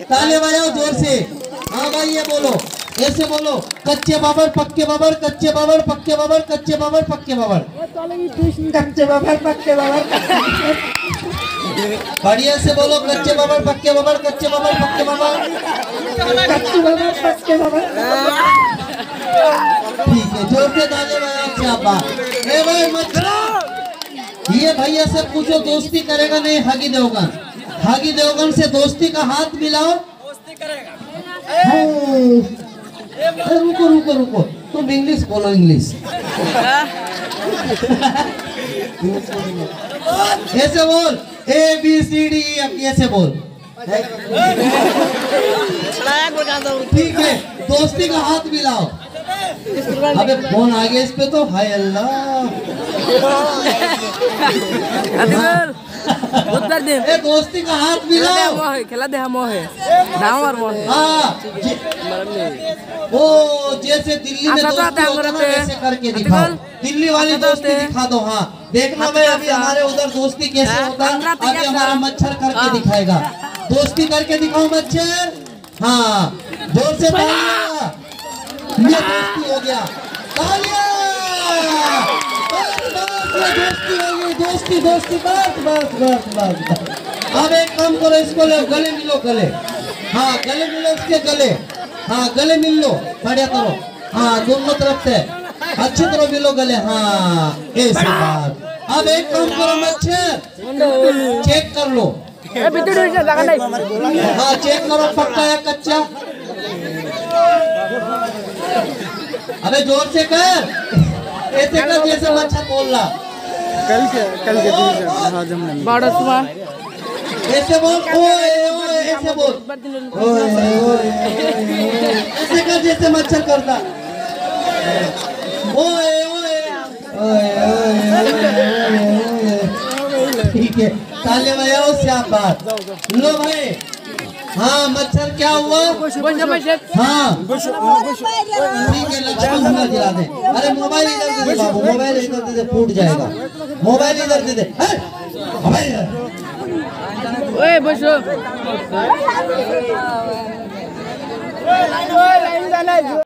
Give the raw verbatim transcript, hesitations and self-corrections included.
ताले बजाओ जोर से। हाँ भाई ये बोलो, ऐसे बोलो, कच्चे बाबर पक्के बाबर, कच्चे बाबर पक्के बाबर, कच्चे बाबर पक्के बाबर, कच्चे बाबर पक्के बाबर। बढ़िया से बोलो, कच्चे बाबर पक्के बाबर, कच्चे बाबर पक्के बाबर, कच्चे बाबर पक्के बाबर। ठीक है, जोर से ताले बजाओ शाबाश। ए भाई मत ये भैया से पूछो दोस्ती करेगा नहीं हागी देवगन? हागी देवगन से दोस्ती का हाथ मिलाओ। दोस्ती करेगा। रुको रुको रुको, तुम इंग्लिश बोलो, इंग्लिश। ऐसे बोल, ए बी सी डी अब ऐसे बोल। ठीक है, दोस्ती का हाथ मिलाओ। अबे फोन आ गया इस पे तो, हाय अल्लाह। ए दोस्ती का हाथ मिलाओ। खेला दे हम है नाम और मोह है। हाँ वो जैसे दिल्ली में दोस्ती होता है वैसे करके दिखाओ। दिल्ली वाली दोस्ती दिखा दो। हाँ देखना मैं अभी हमारे उधर दोस्ती कैसे होता है। अभी हमारा मच्छर करके दिखाएगा। दोस्ती करके दिखाओ मच्छर। हाँ जोर से तालियां। ये दोस्ती हो गया, तालियां। दोस्ती हो गई, दोस्ती दोस्ती बस बस बस बस। अब एक काम करो, इसको ले गले मिलो, गले। हाँ गले मिलो इसके गले। हाँ गले मिल लो, बढ़िया करो। हाँ दोनों तरफ से अच्छी तरह मिलो गले। हाँ ऐसे बात। अब एक काम करो मच्छर, चेक कर लो। हाँ चेक करो पक्का या कच्चा। अबे जोर से कर, ऐसे कर जैसे मच्छर बोल रहा। कल के कल के दिन बड़ा सुबह ऐसे बोल, ओए ओए ऐसे बोल, ओए ओए ऐसे कर जैसे मच्छर करता। ओए ओए ओए ओए। ठीक है, ताले बजाओ शाबाश। लो भाई। हाँ मच्छर क्या हुआ? हाँ ठीक है, लक्ष्मण झूला दिला दे। अरे मोबाइल इधर दे दे बाबू, मोबाइल इधर दे दे, फूट जाएगा। मोबाइल इधर दे दे। ओए बसो।